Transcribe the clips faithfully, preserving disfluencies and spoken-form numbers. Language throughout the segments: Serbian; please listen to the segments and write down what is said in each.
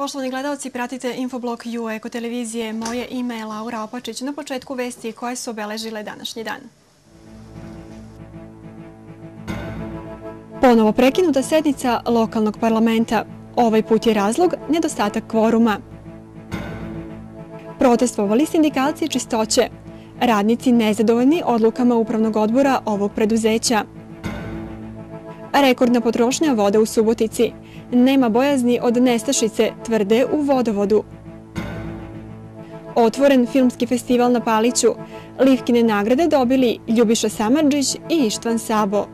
Poštovani gledalci, pratite Infoblog U Eko televizije. Moje ime je Laura Opačić. Na početku vesti koje su obeležile današnji dan. Ponovo prekinuta sednica lokalnog parlamenta. Ovaj put je razlog nedostatak kvoruma. Protestvovali sindikalci čistoće. Radnici nezadovoljni odlukama upravnog odbora ovog preduzeća. Rekordna potrošnja vode u Subotici. Nema bojazni od nestašice, tvrde u vodovodu. Otvoren filmski festival na Paliću. Livkine nagrade dobili Ljubiša Samardžić i Ištvan Sabo.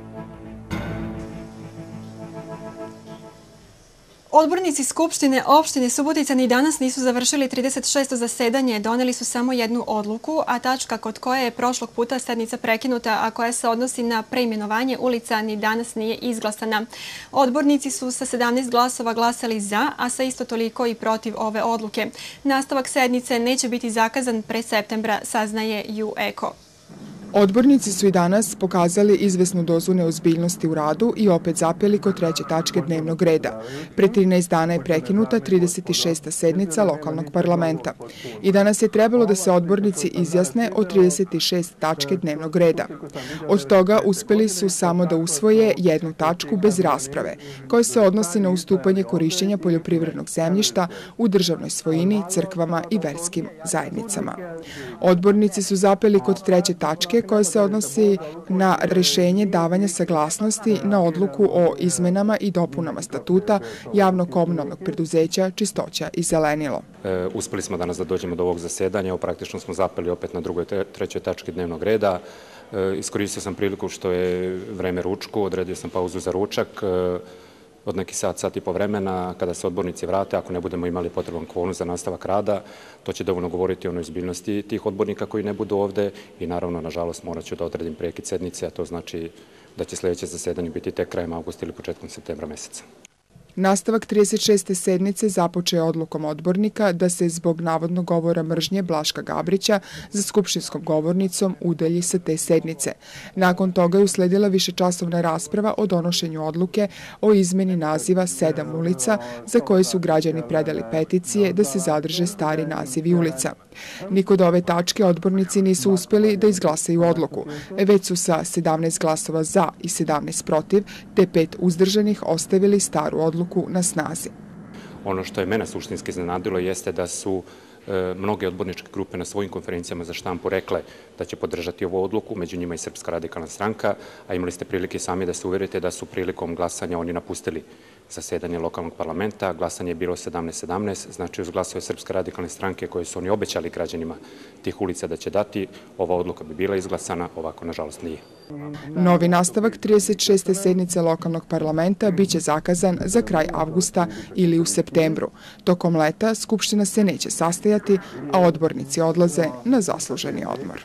Odbornici Skupštine opštine Subotica ni danas nisu završili trideset šesto zasedanje, doneli su samo jednu odluku, a tačka kod koje je prošlog puta sednica prekinuta, a koja se odnosi na preimenovanje ulica, ni danas nije izglasana. Odbornici su sa sedamnaest glasova glasali za, a sa isto toliko i protiv ove odluke. Nastavak sednice neće biti zakazan pre septembra, saznaje U Eko. Odbornici su i danas pokazali izvesnu dozu neozbiljnosti u radu i opet zapeli kod treće tačke dnevnog reda. Pre trinaest dana je prekinuta trideset šesta sednica lokalnog parlamenta. I danas je trebalo da se odbornici izjasne o trideset šest tačke dnevnog reda. Od toga uspeli su samo da usvoje jednu tačku bez rasprave, koja se odnosi na ustupanje korišćenja poljoprivrednog zemljišta u državnoj svojini, crkvama i verskim zajednicama. Odbornici su zapeli kod treće tačke koja se odnosi na rešenje davanja saglasnosti na odluku o izmenama i dopunama statuta javno-komunalnog preduzeća Čistoća i zelenilo. E, uspeli smo danas da dođemo do ovog zasedanja, praktično smo zapeli opet na drugoj, trećoj tački dnevnog reda. E, iskoristio sam priliku što je vreme ručku, odredio sam pauzu za ručak, e, od neki sat, sat i po vremena, kada se odbornici vrate, ako ne budemo imali potreban kvorum za nastavak rada, to će dovoljno govoriti o neozbiljnosti tih odbornika koji ne budu ovde i naravno, nažalost, morat ću da odredim prekid sednice, a to znači da će sljedeće zasedanje biti tek krajem avgusta ili početkom septembra meseca. Nastavak trideset šeste sednice započeo je odlukom odbornika da se zbog navodnog govora mržnje Blaška Gabrića za skupštinskom govornicom udalji sa te sednice. Nakon toga je usledila višečasovna rasprava o donošenju odluke o izmeni naziva sedam ulica za koje su građani predali peticije da se zadrže stari nazivi ulica. Ni kod ove tačke odbornici nisu uspeli da izglasaju odluku, već su sa sedamnaest glasova za i sedamnaest protiv, te pet uzdržanih ostavili staru odluku na snazi. Ono što je mene suštinski iznenadilo jeste da su e, mnoge odborničke grupe na svojim konferencijama za štampu rekle da će podržati ovu odluku, među njima i Srpska radikalna stranka, a imali ste prilike sami da se uverite da su prilikom glasanja oni napustili zasedanje lokalnog parlamenta. Glasanje je bilo sedamnaest sedamnaest, znači uz glasove Srpske radikalne stranke koje su oni obećali građanima tih ulica da će dati, ova odluka bi bila izglasana, ovako nažalost nije. Novi nastavak trideset šeste sednice lokalnog parlamenta biće zakazan za kraj avgusta ili u septembru. Tokom leta Skupština se neće sastajati, a odbornici odlaze na zasluženi odmor.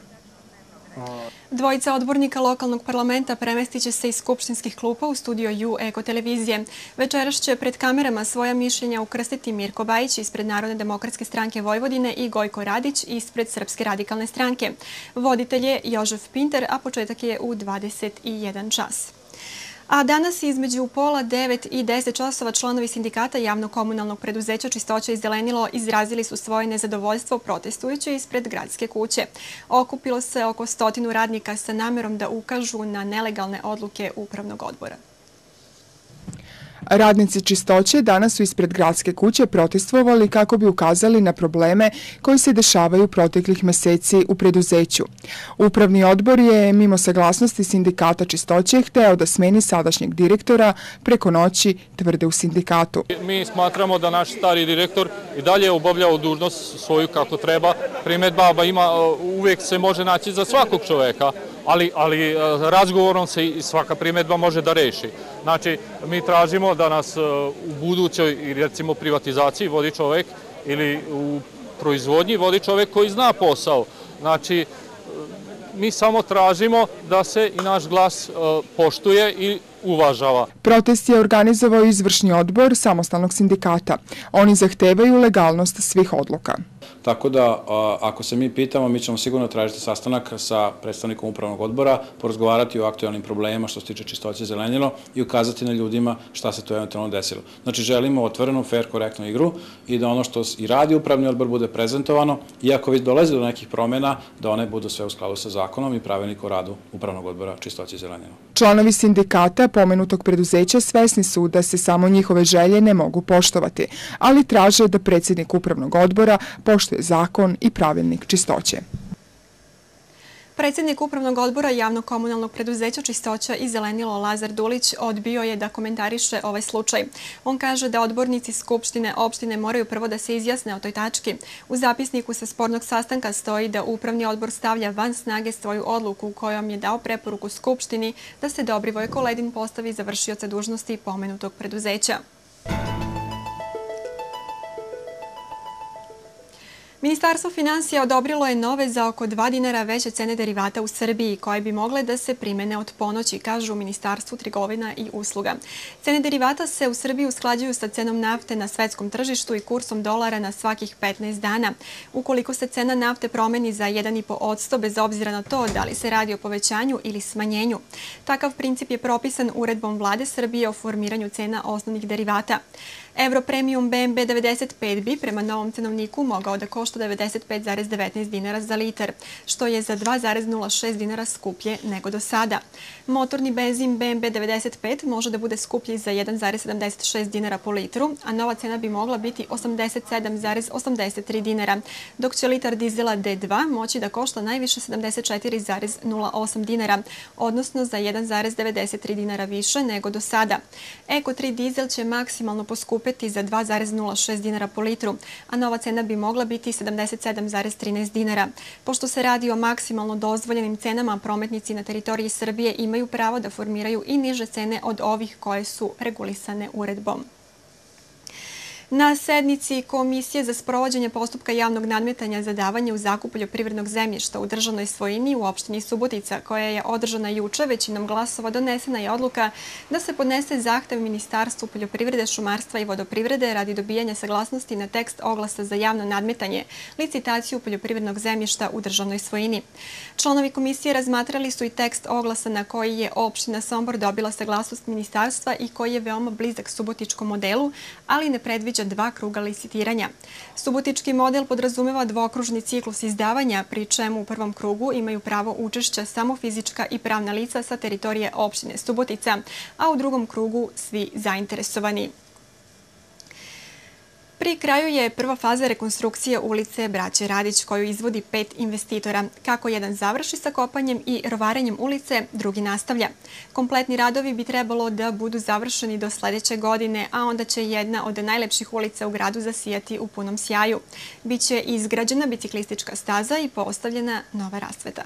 Dvojica odbornika lokalnog parlamenta premestit će se iz skupštinskih klupa u studio U Eko televizije. Večeras će pred kamerama svoja mišljenja ukrstiti Mirko Bajić ispred Narodne demokratske stranke Vojvodine i Gojko Radić ispred Srpske radikalne stranke. Voditelj je Jožef Pinter, a početak je u dvadeset jedan čas. A danas između pola devet i deset časova članovi sindikata javno-komunalnog preduzeća Čistoća i zelenilo izrazili su svoje nezadovoljstvo protestujući ispred gradske kuće. Okupilo se oko stotinu radnika sa namerom da ukažu na nelegalne odluke upravnog odbora. Radnici Čistoće danas su ispred gradske kuće protestvovali kako bi ukazali na probleme koji se dešavaju proteklih meseci u preduzeću. Upravni odbor je, mimo saglasnosti sindikata Čistoće, hteo da smeni sadašnjeg direktora preko noći, tvrde u sindikatu. Mi smatramo da naš stari direktor i dalje obavljao dužnost svoju kako treba. Primedba ima, uvijek se može naći za svakog čoveka, ali, ali razgovorom se i svaka primedba može da reši. Znači, mi tražimo da nas u budućoj, recimo, privatizaciji vodi čovek ili u proizvodnji vodi čovek koji zna posao. Znači, mi samo tražimo da se i naš glas poštuje i uvažava. Protest je organizovao izvršni odbor samostalnog sindikata. Oni zahtevaju legalnost svih odluka. Tako da, ako se mi pitamo, mi ćemo sigurno tražiti sastanak sa predstavnikom upravnog odbora, porazgovarati o aktualnim problemima što se tiče čistoće zelenilo i ukazati na ljudima šta se to eventualno desilo. Znači, želimo otvorenu, fair, korektnu igru i da ono što i radi upravni odbor bude prezentovano, iako već dolazi do nekih promjena, da one budu sve u skladu sa zakonom i pravilnik o radu upravnog odbora čistoće zelenilo. Članovi sindikata pomenutog preduzeća svesni su da se samo njihove želje ne mogu poštovati, ali traže da predsjednik upravnog odbora poštuje zakon i pravilnik čistoće. Predsjednik Upravnog odbora javno-komunalnog preduzeća Čistoća i zelenilo Lazar Dulić odbio je da komentariše ovaj slučaj. On kaže da odbornici Skupštine opštine moraju prvo da se izjasne o toj tački. U zapisniku sa spornog sastanka stoji da Upravni odbor stavlja van snage svoju odluku kojom je dao preporuku Skupštini da se Dobrivoj Koledin postavi za vršioca dužnosti pomenutog preduzeća. Ministarstvo finansija odobrilo je nove za oko dva dinara veće cene derivata u Srbiji, koje bi mogle da se primene od ponoći, kažu u Ministarstvu trgovina i usluga. Cene derivata se u Srbiji usklađuju sa cenom nafte na svetskom tržištu i kursom dolara na svakih petnaest dana. Ukoliko se cena nafte promeni za jedan i po posto, bez obzira na to da li se radi o povećanju ili smanjenju. Takav princip je propisan uredbom Vlade Srbije o formiranju cena osnovnih derivata. Euro Premium B M B devedeset pet bi prema novom cenovniku mogao da košta devedeset pet zarez devetnaest dinara za litar, što je za dva zarez nula šest dinara skuplje nego do sada. Motorni benzin B M B devedeset pet može da bude skuplji za jedan zarez sedamdeset šest dinara po litru, a nova cena bi mogla biti osamdeset sedam zarez osamdeset tri dinara, dok će litar dizela D dva moći da košta najviše sedamdeset četiri zarez nula osam dinara, odnosno za jedan zarez devedeset tri dinara više nego do sada. Eko tri dizel će maksimalno poskupiti za dva zarez nula šest dinara po litru, a nova cena bi mogla biti sedamdeset sedam zarez trinaest dinara. Pošto se radi o maksimalno dozvoljenim cenama, prometnici na teritoriji Srbije imaju pravo da formiraju i niže cene od ovih koje su regulisane uredbom. Na sednici Komisije za sprovođenje postupka javnog nadmetanja za davanje u zakup poljoprivrednog zemljišta u državnoj svojini u opštini Subotica, koja je održana juče, većinom glasova donesena je odluka da se podnese zahtev Ministarstvu poljoprivrede, šumarstva i vodoprivrede radi dobijanja saglasnosti na tekst oglasa za javno nadmetanje, licitaciju poljoprivrednog zemljišta u državnoj svojini. Članovi komisije razmatrali su i tekst oglasa na koji je opština Sombor dobila saglasnost ministarstva i koji je veoma blizak subotičkom modelu, ali ne predviđa dva kruga licitiranja. Subotički model podrazumeva dvokružni ciklus izdavanja, pri čemu u prvom krugu imaju pravo učešća samo fizička i pravna lica sa teritorije opštine Subotica, a u drugom krugu svi zainteresovani. Pri kraju je prva faza rekonstrukcije ulice Braće Radić, koju izvodi pet investitora. Kako jedan završi sa kopanjem i rovarenjem ulice, drugi nastavlja. Kompletni radovi bi trebalo da budu završeni do sledeće godine, a onda će jedna od najlepših ulica u gradu zasijati u punom sjaju. Biće izgrađena biciklistička staza i postavljena nova rasveta.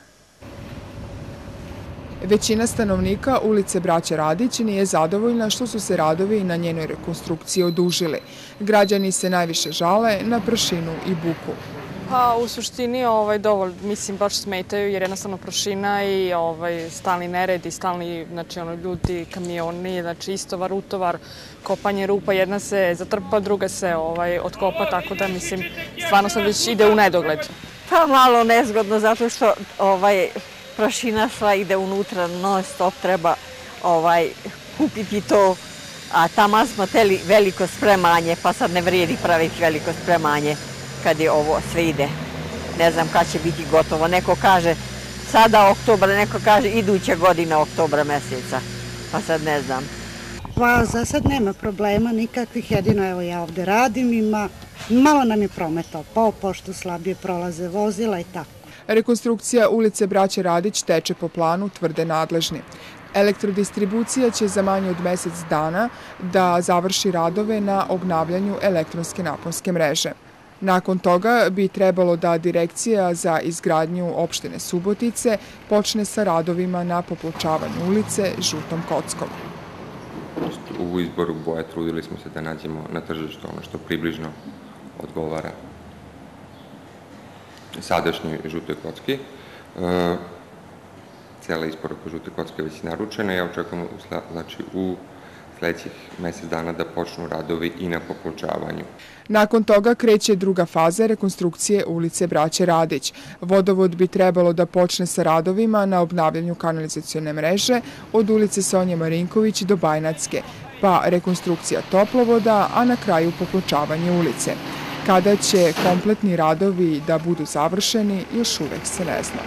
Većina stanovnika ulice Braće Radić nije zadovoljna što su se radovi na njenoj rekonstrukciji odužili. Građani se najviše žale na prašinu i buku. Pa u suštini dovoljno, mislim, baš smetaju jer jednostavno prašina i stalni nered i stalni ljudi, kamioni, znači istovar, utovar, kopanje rupa, jedna se zatrpa, druga se otkopa, tako da mislim, stvarno sad već ide u nedogled. Pa malo nezgodno zato što prašina sva ide unutra, non stop treba kupiti to, a tamo smo teli veliko spremanje, pa sad ne vrijedi praviti veliko spremanje kad je ovo sve ide. Ne znam kad će biti gotovo. Neko kaže sada oktobra, neko kaže iduće godine oktobra meseca, pa sad ne znam. Pa za sad nema problema nikakvih, jedino evo ja ovde radim, ima, malo nam je prometa opao, pošto slabije prolaze vozila i tako. Rekonstrukcija ulice Braće Radić teče po planu, tvrde nadležni. Elektrodistribucija će za manje od mesec dana da završi radove na obnavljanju elektronske naponske mreže. Nakon toga bi trebalo da Direkcija za izgradnju opštine Subotice počne sa radovima na popločavanju ulice žutom kockom. U izboru boje trudili smo se da nađemo na tržištu ono što približno odgovara sadašnjoj žutoj kocki. cela isporuka žute kocke je već naručena. Ja očekujem znači, u sledećih mesec dana da počnu radovi i na popločavanju. Nakon toga kreće druga faza rekonstrukcije ulice Braće Radić. Vodovod bi trebalo da počne sa radovima na obnavljanju kanalizacione mreže od ulice Sonje Marinković do Bajnacke, pa rekonstrukcija toplovoda, a na kraju popločavanje ulice. Kada će kompletni radovi da budu završeni, još uvek se ne zna.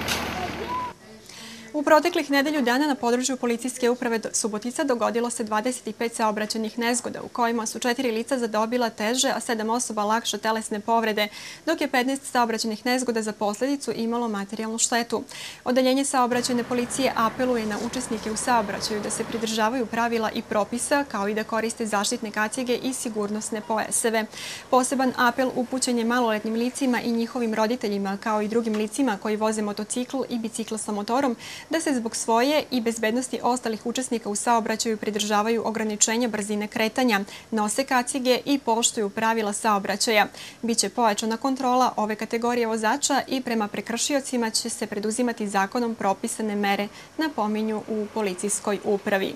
U proteklih nedelju dana na području policijske uprave Subotica dogodilo se dvadeset pet saobraćajnih nezgoda u kojima su četiri lica zadobila teže, a sedam osoba lakše telesne povrede, dok je petnaest saobraćajnih nezgoda za posledicu imalo materijalnu štetu. Odeljenje saobraćajne policije apeluje na učesnike u saobraćaju da se pridržavaju pravila i propisa, kao i da koriste zaštitne kacige i sigurnosne pojaseve. Poseban apel upućen je maloletnim licima i njihovim roditeljima, kao i drugim licima koji voze motocikl i bicikl sa motorom, da se zbog svoje i bezbednosti ostalih učesnika u saobraćaju pridržavaju ograničenja brzine kretanja, nose kacige i poštuju pravila saobraćaja. Biće pojačana kontrola ove kategorije vozača i prema prekršiocima će se preduzimati zakonom propisane mere, napominju u policijskoj upravi.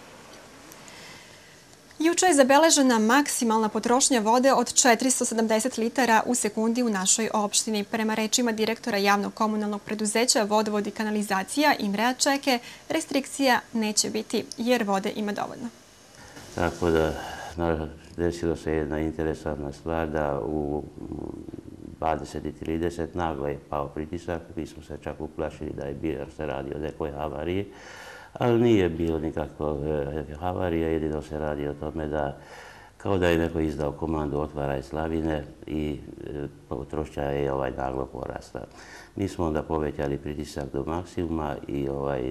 Juče je zabeležena maksimalna potrošnja vode od četiristo sedamdeset litara u sekundi u našoj opštini. Prema rečima direktora javnog komunalnog preduzeća Vodovod i kanalizacija Imrea Čeke, restrikcija neće biti jer vode ima dovoljno. Tako da desilo se jedna interesantna stvar da u dvadeset i trideset naglo je pao pritisak. Mi smo se čak uplašili da je bio se radi o nekoj havariji. Ali nije bilo nikakve havarije, jedino se radi o tome da kao da je neko izdao komandu otvaraj slavine i potrošnja je ovaj naglo porasta. Mi smo onda povećali pritisak do maksimuma i ovaj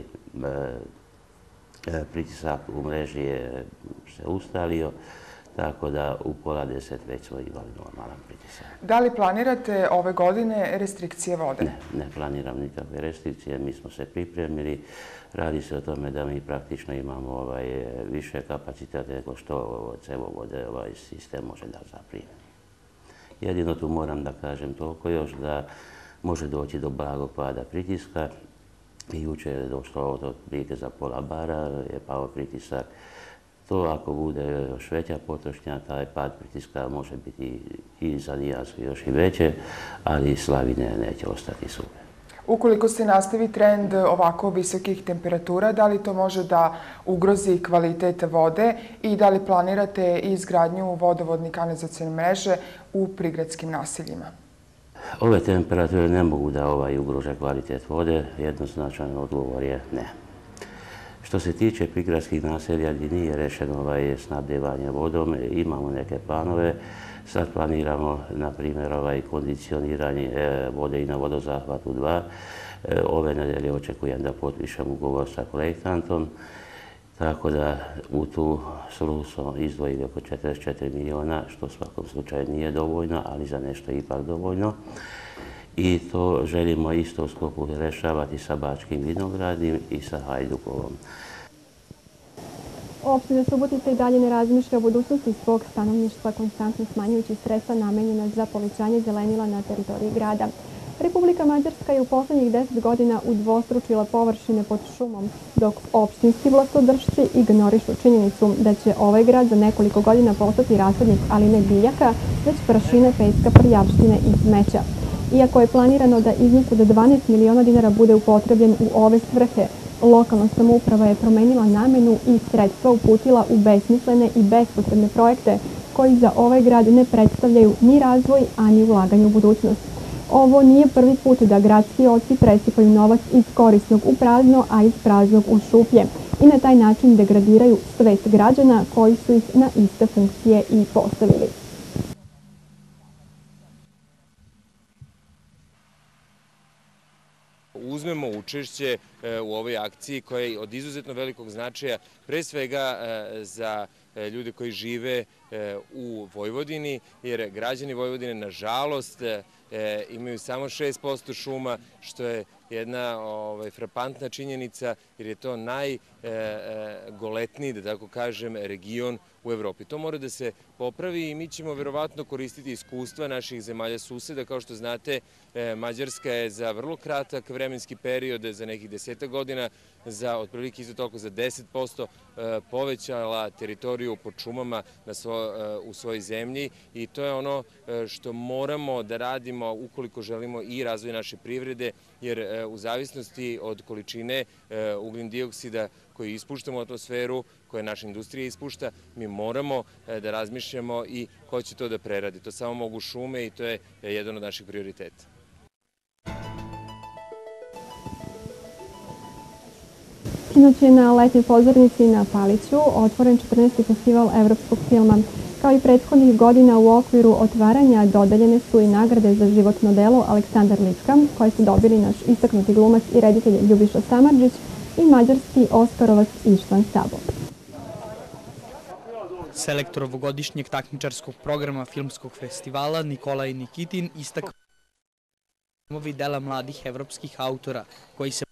pritisak u mreži je se ustalio, tako da u pola deset već smo imali normalan pritisak. Da li planirate ove godine restrikcije vode? Ne, ne planiram nikakve restrikcije, mi smo se pripremili. Radi se o tome da mi praktično imamo ovaj, više kapaciteta nego što cevovode ovaj sistem može da zaprimi. Jedino tu moram da kažem toliko još da može doći do blagog pada pritiska. I juče je došlo od prilike za pola bara, je pao pritisak. To ako bude još veća potrošnja, taj pad pritiska može biti i za nijansu još i veće, ali slavine neće ostati suve. Ukoliko se nastavi trend ovako visokih temperatura, da li to može da ugrozi kvalitet vode i da li planirate izgradnju vodovodne kanalizacione mreže u prigradskim naseljima? Ove temperature ne mogu da ovaj ugrože kvalitet vode, jednoznačan odgovor je ne. Što se tiče prigradskih naselja gdje nije rešeno ovaj snabdevanje vodom, imamo neke planove. Sad planiramo, na primjer, ovaj kondicioniranje vode i na vodozahvatu dva. Ove nedelje očekujem da potpišem ugovor sa projektantom, tako da u tu svrhu smo izdvojili oko četrdeset četiri miliona, što u svakom slučaju nije dovoljno, ali za nešto je ipak dovoljno. I to želimo isto u sklopu rešavati sa Bačkim Vinogradnim i sa Hajdukovom. Opština Subotica i dalje ne razmišlja o budućnosti svog stanovništva, konstantno smanjujući sredstva namenjena za povećanje zelenila na teritoriji grada. Republika Mađarska je u poslednjih deset godina udvostručila površine pod šumom, dok opštinski vlastodržci ignorišu činjenicu da će ovaj grad za nekoliko godina postati rasadnik, ali ne biljaka, već prašine, peska, prljavštine i smeća. Iako je planirano da iznos od dvanaest miliona dinara bude upotrebljen u ove svrhe, lokalna samouprava je promenila namenu i sredstva uputila u besmislene i bespotrebne projekte koji za ovaj grad ne predstavljaju ni razvoj, ani ulaganje u budućnost. Ovo nije prvi put da gradski oci presipaju novac iz korisnog u prazno, a iz praznog u šuplje i na taj način degradiraju svest građana koji su ih na iste funkcije i postavili. Uzmemo učešće u ovoj akciji koja je od izuzetno velikog značaja, pre svega za ljude koji žive u Vojvodini, jer građani Vojvodine, nažalost, imaju samo šest posto šuma, što je jedna frapantna činjenica, jer je to najgoletniji, da tako kažem, region u Evropi. To mora da se popravi i mi ćemo verovatno koristiti iskustva naših zemalja suseda. Kao što znate, Mađarska je za vrlo kratak vremenski period, za nekih desetak godina, za otprilike isto toliko za deset posto povećala teritoriju pod šumama u svojoj zemlji i to je ono što moramo da radimo ukoliko želimo i razvoj naše privrede, jer u zavisnosti od količine ugljen dioksida koji ispuštamo u atmosferu, koje naša industrija ispušta, mi moramo da razmišljamo i ko će to da preradi. To samo mogu šume i to je jedan od naših prioriteta. Sinoć je na letnjoj pozornici na Paliću otvoren četrnaesti festival evropskog filma. Kao i prethodnih godina u okviru otvaranja dodeljene su i nagrade za životno delo Aleksandar Livka, koje su dobili naš istaknuti glumac i reditelj Ljubiša Samardžić i mađarski Oskarovac Ištvan Sabo. Selektor ovogodišnjeg takmičarskog programa filmskog festivala Nikolaj Nikitin istakao filmovi dela mladih evropskih autora koji se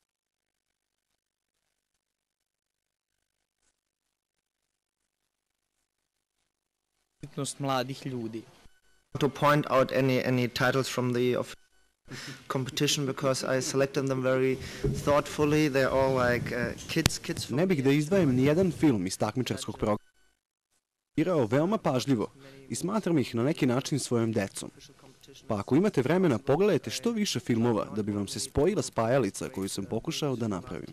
mladih ljudi. To point out any any titles from the competition because I selected them very thoughtfully. They're all like uh, kids kids. Ne bih da izdvajam ni jedan film iz takmičarskog programa. Birao veoma pažljivo i smatram ih na neki način svojom decom. Pa ako imate vremena, pogledajte što više filmova da bi vam se spojila spajalica koju sam pokušao da napravim.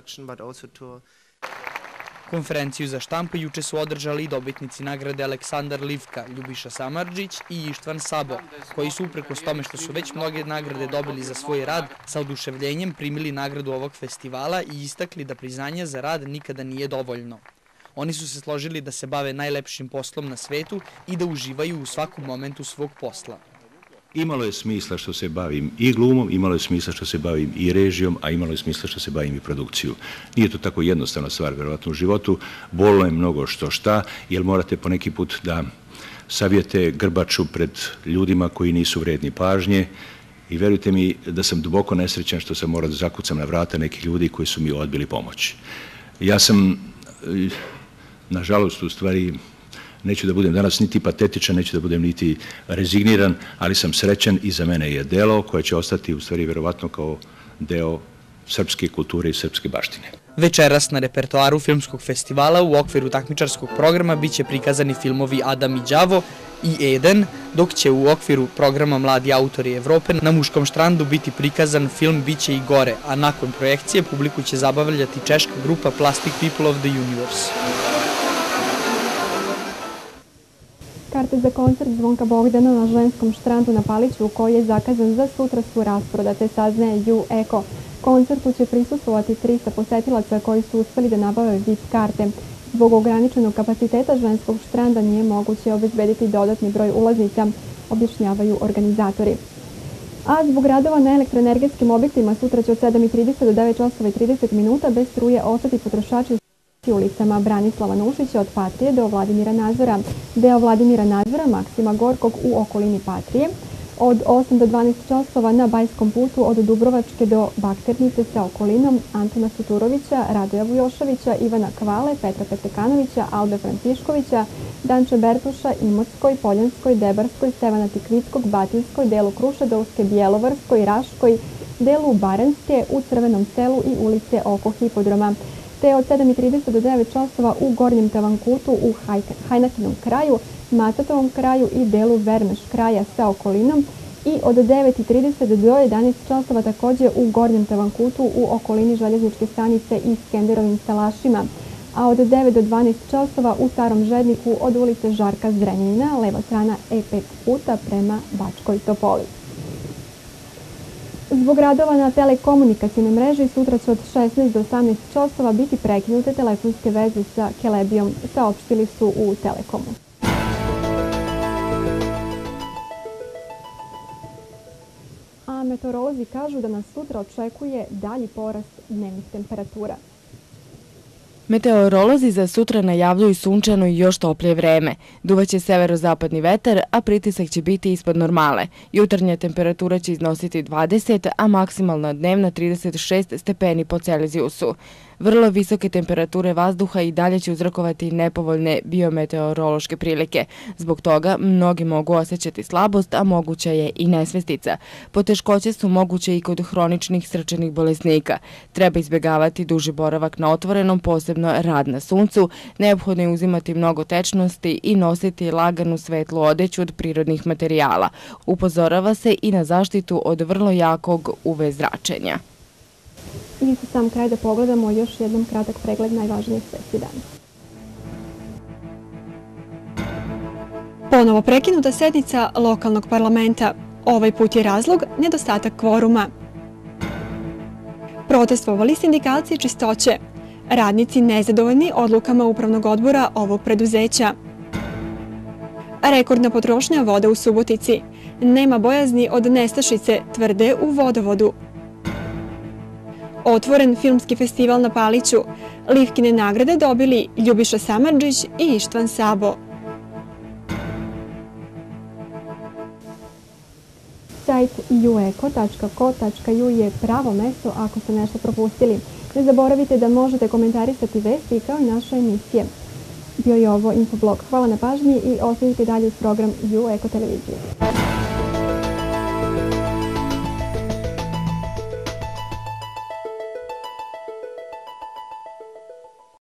Konferenciju za štampu juče su održali i dobitnici nagrade Aleksandar Livka, Ljubiša Samardžić i Ištvan Sabo, koji su uprkos tome što su već mnoge nagrade dobili za svoj rad, sa oduševljenjem primili nagradu ovog festivala i istakli da priznanje za rad nikada nije dovoljno. Oni su se složili da se bave najlepšim poslom na svetu i da uživaju u svakom momentu svog posla. Imalo je smisla što se bavim i glumom, imalo je smisla što se bavim i režijom, a imalo je smisla što se bavim i produkcijom. Nije to tako jednostavna stvar, verovatno u životu. Bolno je mnogo što šta, jer morate poneki put da savijete grbaču pred ljudima koji nisu vredni pažnje i verujte mi da sam duboko nesrećan što sam morao da zakucam na vrata nekih ljudi koji su mi odbili pomoć. Ja sam, nažalost, u stvari, neću da budem danas niti patetičan, neću da budem niti rezigniran, ali sam srećan i za mene je delo koje će ostati u stvari verovatno kao deo srpske kulture i srpske baštine. Večeras na repertoaru filmskog festivala u okviru takmičarskog programa biće prikazani filmovi Adam i Đavo i Eden, dok će u okviru programa Mladi autori Evrope na Muškom štrandu biti prikazan film Biće i gore, a nakon projekcije publiku će zabavljati češka grupa Plastic People of the Universe. Karte za koncert Zvonka Bogdana na Ženskom štrandu na Paliću, koji je zakazan za sutra, su rasprodate, saznaje U Eko. Koncertu će prisustvovati trista posetilaca koji su uspeli da nabave V I P karte. Zbog ograničenog kapaciteta Ženskog štranda nije moguće obezbediti dodatni broj ulaznica, objašnjavaju organizatori. A zbog radova na elektroenergetskim objektima sutra će od sedam i trideset do devet časova i trideset minuta bez struje ostati potrošači ulicama Branislava Nušića od Patrije do Vladimira Nazora, deo Vladimira Nazora, Maksima Gorkog u okolini Patrije, od osam do dvanaest časova na Bajskom putu od Dubrovačke do Bakternice sa okolinom Antona Suturovića, Radoja Vujoševića, Ivana Kvale, Petra Petekanovića, Albe Františkovića, Danče Bertuša, Imotskoj, Poljanskoj, Debarskoj, Stevana Tikvickog, Batinskoj, delu Krušedovske, Bjelovarskoj, Raškoj, delu Baranjske, u Crvenom selu i ulice oko Hipodroma, te od sedam i trideset do devet časova u Gornjem Tavankutu u Hajnakinom kraju, Matatovom kraju i delu Vermeš kraja sa okolinom i od devet i trideset do jedanaest časova takođe u Gornjem Tavankutu u okolini željezničke stanice i Skenderovim salašima, a od devet do dvanaest časova u Starom Žedniku od ulice Žarka Zrenjanina, leva strana E pet puta prema Bačkoj Topoli. Zbog radova na telekomunikacijnoj mreži sutra će od šesnaest do osamnaest časova biti prekinute telefonske veze sa Kelebijom, saopštili su u Telekomu. A meteorolozi kažu da nas sutra očekuje dalji porast dnevnih temperatura. Meteorolozi za sutra najavljuju sunčano i još toplije vreme. Duvaće severozapadni vetar, a pritisak će biti ispod normale. Jutarnja temperatura će iznositi dvadeset, a maksimalna dnevna trideset šest stepeni po Celzijusu. Vrlo visoke temperature vazduha i dalje će uzrokovati nepovoljne biometeorološke prilike. Zbog toga mnogi mogu osjećati slabost, a moguća je i nesvestica. Poteškoće su moguće i kod hroničnih srčanih bolesnika. Treba izbjegavati duži boravak na otvorenom, posebno rad na suncu. Neophodno je uzimati mnogo tečnosti i nositi laganu svetlu odeću od prirodnih materijala. Upozorava se i na zaštitu od vrlo jakog U V zračenja. I za sam kraj da pogledamo još jednom kratak pregled najvažnijih vesti dana. Ponovo prekinuta sednica lokalnog parlamenta. Ovaj put je razlog nedostatak kvoruma. Protestvovali sindikalci čistoće. Radnici nezadovoljni odlukama upravnog odbora ovog preduzeća. Rekordna potrošnja vode u Subotici. Nema bojazni od nestašice, tvrde u vodovodu. Otvoren filmski festival na Paliću. Livkine nagrade dobili Ljubiša Samardžić i Ištvan Sabo. Sajt u eko tačka ko tačka ju je pravo mesto ako ste nešto propustili. Ne zaboravite da možete komentarisati vesti kao i naše emisije. Bio je ovo Infoblog. Hvala na pažnji i ostanite dalje uz program U Eko televizije.